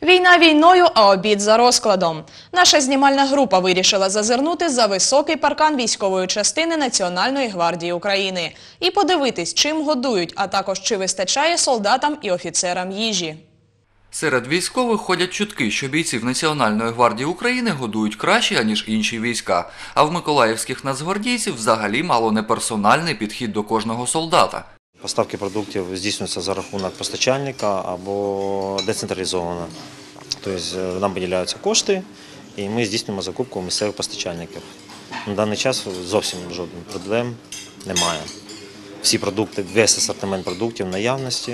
Війна війною, а обід за розкладом. Наша знімальна група вирішила зазирнути за високий паркан військової частини Національної гвардії України і подивитись, чим годують, а також чи вистачає солдатам і офіцерам їжі. Серед військових ходять чутки, що бійців Національної гвардії України годують краще, аніж інші війська. А в миколаївських нацгвардійців взагалі мало не персональний підхід до кожного солдата. Поставки продуктів здійснюються за рахунок постачальника або децентралізовано. Тобто нам виділяються кошти і ми здійснюємо закупку у місцевих постачальників. На даний час зовсім жодних проблем немає. Всі продукти, весь асортимент продуктів в наявності,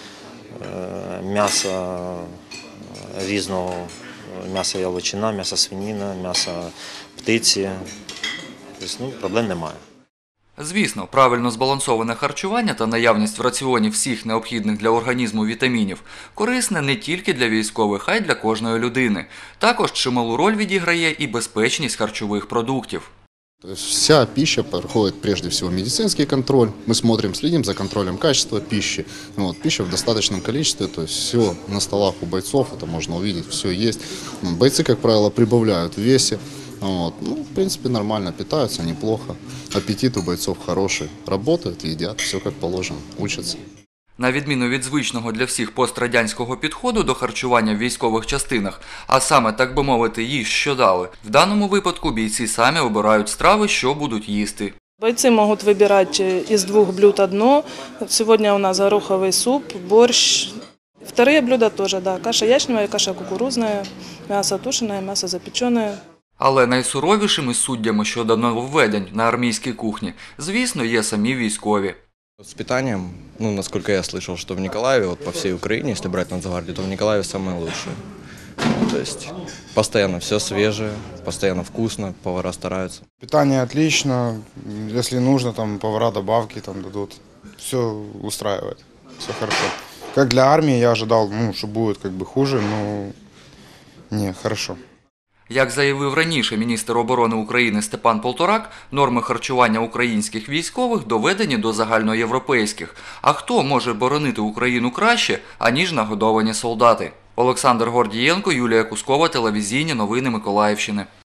м'ясо різного, м'ясо яловичина, м'ясо свинина, м'ясо птиці. Тобто, проблем немає. Звісно, правильно збалансоване харчування та наявність в раціоні всіх необхідних для організму вітамінів корисне не тільки для військових, а й для кожної людини. Також чималу роль відіграє і безпечність харчових продуктів. Вся пища проходит прежде всего медицинский контроль. Мы смотрим, следим за контролем качества пищи. Пища в достаточном количестве, то есть все на столах у бойцов, это можно увидеть, все есть. Бойцы, как правило, прибавляют в весе. В принципе, нормально питаются, неплохо. Аппетит у бойцов хороший. Работают, едят, все как положено, учатся. На відміну від звичного для всіх пострадянського підходу до харчування в військових частинах, а саме, так би мовити, їж, що дали, в даному випадку бійці самі обирають страви, що будуть їсти. Бойцы могут выбирать из 2 блюд одно. Сегодня у нас гороховый суп, борщ. Вторые блюда тоже, да, каша ячневая, каша кукурузная, мясо тушеное, мясо запеченное. Але найсуровішими суддями щодо нововведень на армійській кухні, звісно, є самі військові. С питанием, насколько я слышал, что в Николаеве, по всей Украине, если брать Нацгвардию, то в Николаеве самое лучшее. То есть постоянно все свежее, постоянно вкусно, повара стараются. Питание отлично, если нужно, там повара добавки там дадут. Все устраивает, все хорошо. Как для армии я ожидал, что будет хуже, но не, хорошо. Як заявив раніше міністр оборони України Степан Полторак, норми харчування українських військових доведені до загальноєвропейських. А хто може боронити Україну краще, аніж нагодовані солдати? Олександр Гордієнко, Юлія Кускова, телевізійні новини Миколаївщини.